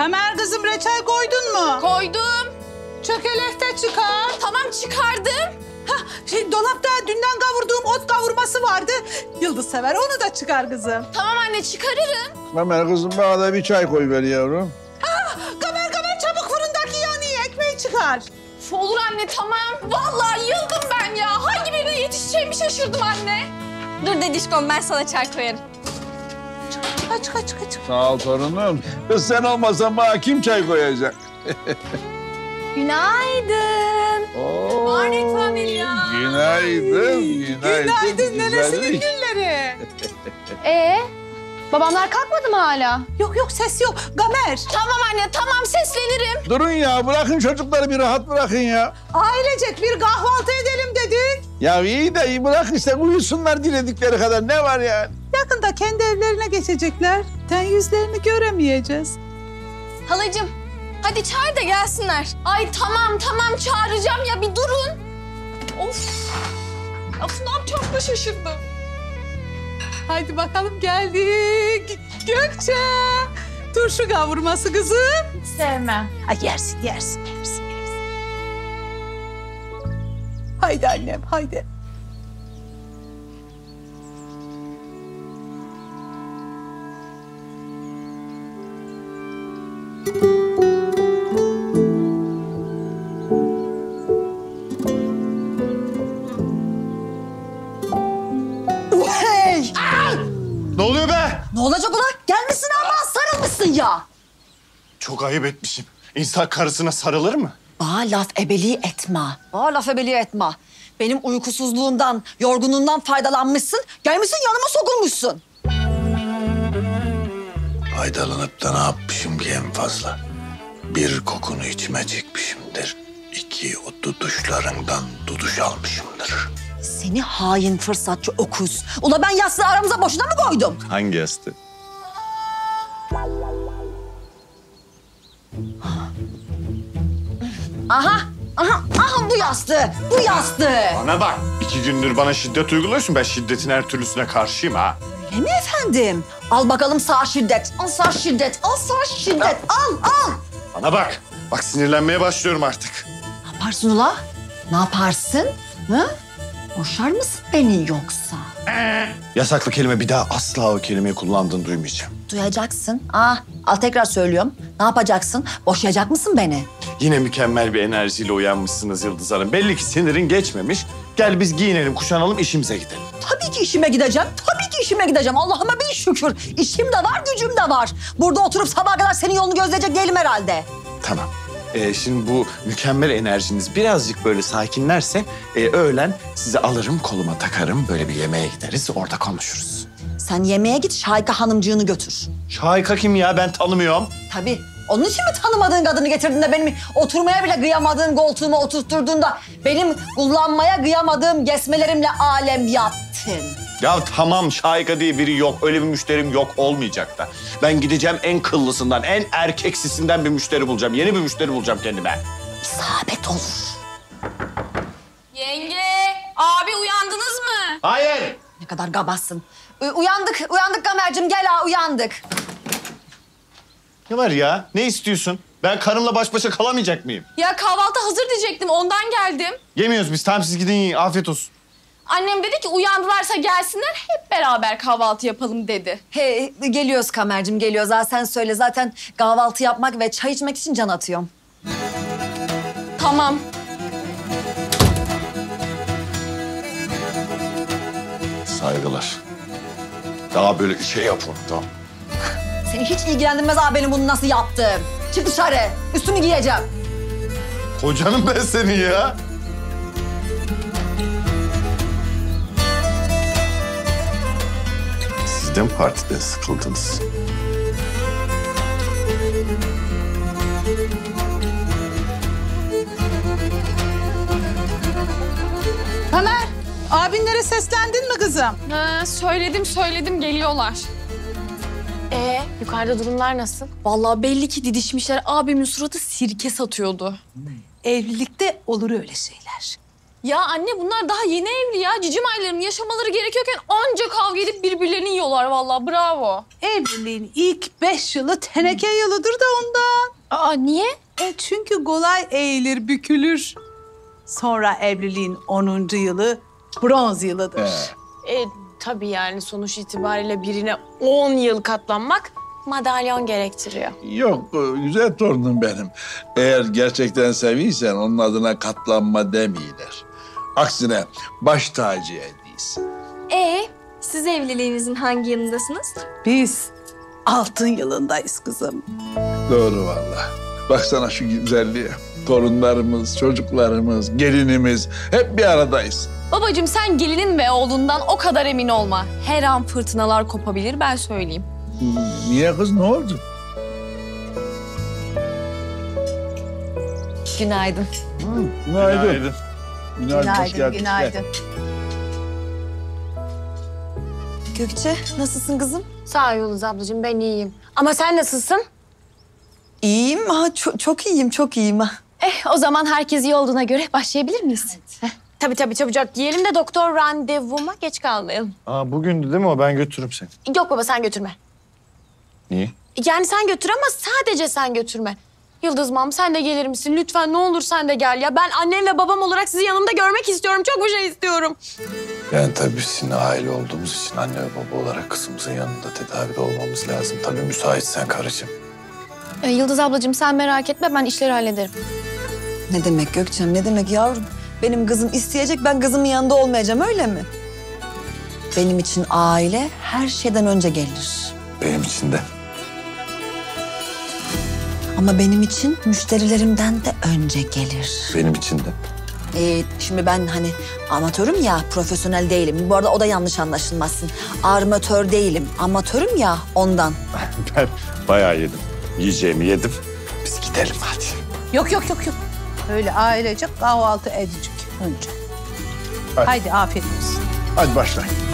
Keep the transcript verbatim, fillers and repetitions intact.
Kamer kızım reçel koydun mu? Koydum. Çökelekte çıkar. Tamam çıkardım. Hah, şey, dolapta dünden kavurduğum ot kavurması vardı. Yıldız sever, onu da çıkar kızım. Tamam anne çıkarırım. Kamer kızım bana da bir çay koy ver yavrum. Ah, Kamer kamer çabuk fırındaki yanıyor, ekmeği çıkar. Üf, olur anne tamam. Vallahi yıldım ben ya. Hangi birine yetişeceğimi şaşırdım anne. Dur dedişkom ben sana çay koyarım. Çıkar çıkar çıkar çıkar. Sağ ol torunum. Kız sen olmasan bana kim çay koyacak? Günaydın. Oo, Morning familya. Günaydın, günaydın. Günaydın nenesinin güzellik. gülleri. Ee, babamlar kalkmadı mı hala? Yok yok ses yok. Kamer. Tamam anne tamam seslenirim. Durun ya, bırakın çocukları bir rahat bırakın ya. Ailecek bir kahvaltı edelim dedik. Ya iyi de iyi bırak işte uyusunlar diledikleri kadar, ne var yani? Yakında kendi evlerine geçecekler. Ten yüzlerini göremeyeceğiz. Halacığım hadi çağır da gelsinler. Ay tamam tamam çağıracağım ya bir durun. Of. Of ne yapacağımı da şaşırdım. Haydi bakalım geldik. Gökçe. Turşu kavurması kızım. Sevmem. Ay yersin yersin yersin yersin. Haydi annem haydi. Hey! Ne oluyor be? Ne olacak ulan? Gelmişsin ama sarılmışsın ya. Çok ayıp etmişim. İnsan karısına sarılır mı? Bana laf ebeliği etme. Bana laf ebeliği etme. Benim uykusuzluğumdan, yorgunluğumdan faydalanmışsın. Gelmişsin yanıma sokulmuşsun. Faydalanıp da ne yapmışım ki en fazla? Bir, kokunu içime çekmişimdir. İki, o duduşlarından duduş almışımdır. Seni hain fırsatçı okuz. Ula ben yastığı aramıza boşuna mı koydum? Hangi yastık? Aha, aha, aha bu yastığı, bu yastığı. Bana bak. İki gündür bana şiddet uyguluyorsun. Ben şiddetin her türlüsüne karşıyım ha. Öyle mi efendim? Al bakalım sağ şiddet, al sağ şiddet, al sağ şiddet, al, al. Bana bak. Bak sinirlenmeye başlıyorum artık. Ne yaparsın ula? Ne yaparsın? Ha? Boşar mısın beni yoksa? Yasaklı kelime, bir daha asla o kelimeyi kullandığını duymayacağım. Duyacaksın. Ah, al tekrar söylüyorum. Ne yapacaksın? Boşayacak mısın beni? Yine mükemmel bir enerjiyle uyanmışsınız Yıldız Hanım. Belli ki sinirin geçmemiş. Gel biz giyinelim, kuşanalım, işimize gidelim. Tabii ki işime gideceğim. Tabii ki işime gideceğim. Allah'ıma bin şükür. İşim de var, gücüm de var. Burada oturup sabaha kadar senin yolunu gözleyecek değilim herhalde. Tamam. Ee, şimdi bu mükemmel enerjiniz birazcık böyle sakinlerse e, öğlen sizi alırım, koluma takarım. Böyle bir yemeğe gideriz, orada konuşuruz. Sen yemeğe git, Şahika hanımcığını götür. Şahika kim ya? Ben tanımıyorum. Tabii. Onun için mi tanımadığın kadını getirdin de benim oturmaya bile kıyamadığın koltuğuma oturtturdun da benim kullanmaya kıyamadığım gesmelerimle alem yaptın? Ya tamam, Şahika diye biri yok. Öyle bir müşterim yok, olmayacak da. Ben gideceğim en kıllısından, en erkeksisinden bir müşteri bulacağım. Yeni bir müşteri bulacağım kendime. İsabet olur. Yenge, abi uyandınız mı? Hayır. Ne kadar gabassın. U- uyandık, uyandık Gamer'cim. Gel ha, uyandık. Ne var ya? Ne istiyorsun? Ben karımla baş başa kalamayacak mıyım? Ya kahvaltı hazır diyecektim ondan geldim. Yemiyoruz biz. Tamam siz gidin yiyin. Afiyet olsun. Annem dedi ki uyandılarsa gelsinler hep beraber kahvaltı yapalım dedi. He, geliyoruz Kamer'cim, geliyoruz. Ha, sen söyle. Zaten kahvaltı yapmak ve çay içmek için can atıyorum. Tamam. Saygılar. Daha böyle şey yapın. Tamam. Seni hiç ilgilendirmez abi benim bunu nasıl yaptım. Çık dışarı. Üstümü giyeceğim. Kocanım ben senin ya. Siz de mi partiden sıkıldınız? Kamer, abinlere seslendin mi kızım? Ha, söyledim söyledim geliyorlar. Ee, yukarıda durumlar nasıl? Vallahi belli ki didişmişler. Abimin suratı sirke satıyordu. Evlilikte olur öyle şeyler. Ya anne bunlar daha yeni evli ya. Cicim aylarını yaşamaları gerekiyorken anca kavga edip birbirlerini yiyorlar vallahi. Bravo. Evliliğin ilk beş yılı teneke yılıdır da ondan. Aa niye? E çünkü kolay eğilir, bükülür. Sonra evliliğin onuncu yılı bronz yılıdır. E tabii yani sonuç itibariyle birine on yıl katlanmak madalyon gerektiriyor. Yok güzel torunum benim. Eğer gerçekten seviysen onun adına katlanma demeyiler. Aksine baş tacı ediysin. E siz evliliğinizin hangi yılındasınız? Biz altın yılındayız kızım. Doğru vallahi. Baksana şu güzelliğe. Torunlarımız, çocuklarımız, gelinimiz hep bir aradayız. Babacığım sen gelinin ve oğlundan o kadar emin olma. Her an fırtınalar kopabilir ben söyleyeyim. Niye kız ne oldu? Günaydın. Günaydın. Günaydın. Günaydın. Hoş geldin. günaydın. Gökçe nasılsın kızım? Sağ ol Yıldız ablacığım ben iyiyim. Ama sen nasılsın? İyiyim. Ha, çok, çok iyiyim, çok iyiyim. Ha. Eh o zaman herkes iyi olduğuna göre başlayabilir miyiz? Evet. Tabii tabii çabucak giyelim de doktor randevuma geç kalmayalım. Aa, bugündü değil mi o? Ben götürürüm seni. Yok baba sen götürme. Niye? Yani sen götür ama sadece sen götürme. Yıldız mam sen de gelir misin? Lütfen ne olur sen de gel ya. Ben annem ve babam olarak sizi yanımda görmek istiyorum. Çok bir şey istiyorum. Yani tabii sizin aile olduğumuz için anne ve baba olarak kızımızın yanında tedavide olmamız lazım. Tabii müsaitsen karıcığım. Ee, Yıldız ablacığım sen merak etme ben işleri hallederim. Ne demek Gökçem, ne demek yavrum? Benim kızım isteyecek, ben kızımın yanında olmayacağım, öyle mi? Benim için aile her şeyden önce gelir. Benim için de. Ama benim için müşterilerimden de önce gelir. Benim için de. Ee, şimdi ben hani amatörüm ya, profesyonel değilim. Bu arada o da yanlış anlaşılmasın. Armatör değilim, amatörüm ya ondan. Ben bayağı yedim. Yiyeceğimi yedim. Biz gidelim hadi. Yok yok yok yok. Öyle ailecek kahvaltı edecek önce. Hadi. Haydi afiyet olsun. Hadi başlayın.